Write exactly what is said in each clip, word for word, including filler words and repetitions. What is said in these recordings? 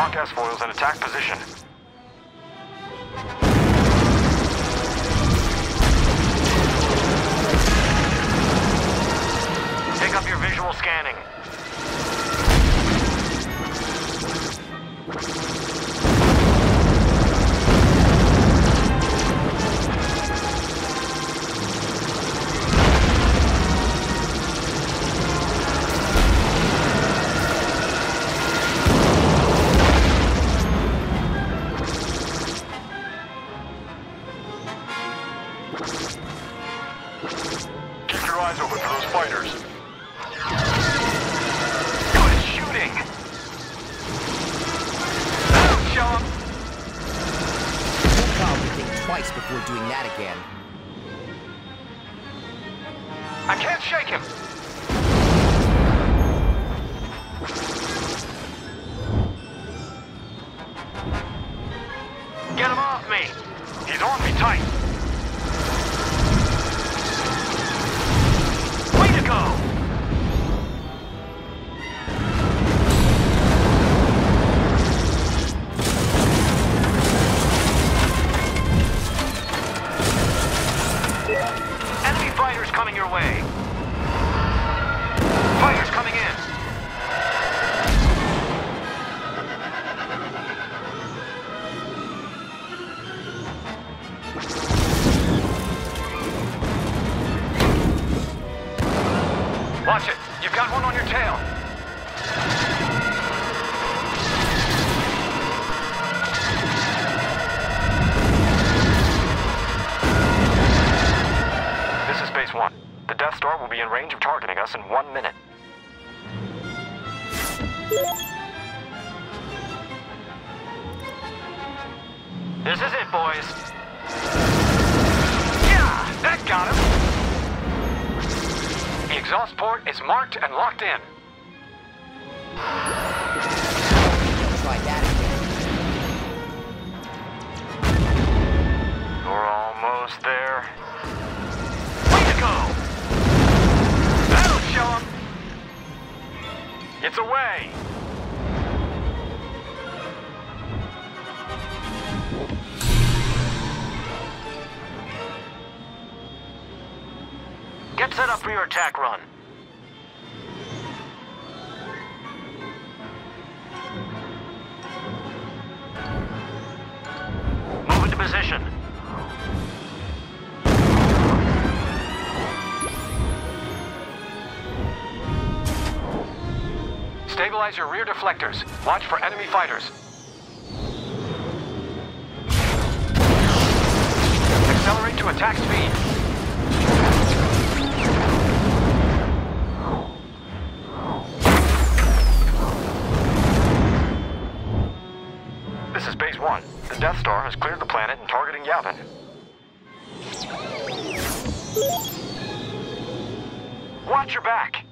Mark S-foils in attack position. Take up your visual scanning. Keep your eyes open for those fighters. Good shooting! That'll show 'em! You'll probably think twice before doing that again. I can't shake him! Get him off me! He's on me tight! Way to go! Enemy fighters coming your way! Fighters coming in! Watch it! You've got one on your tail! This is Base One. The Death Star will be in range of targeting us in one minute. This is it, boys. Yeah! That got him! The exhaust port is marked and locked in. Try that again. We're almost there. Way to go! That'll show 'em! It's away! Get set up for your attack run. Move into position. Stabilize your rear deflectors. Watch for enemy fighters. Accelerate to attack speed. This is Base One. The Death Star has cleared the planet and targeting Yavin. Watch your back!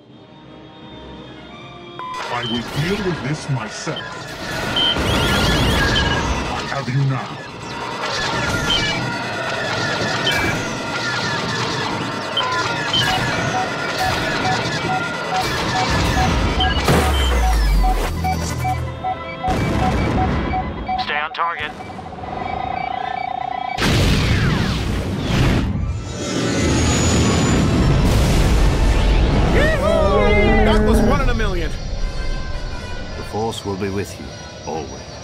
I will deal with this myself. I have you now. Stay on target. That was one in a million. The Force will be with you, always.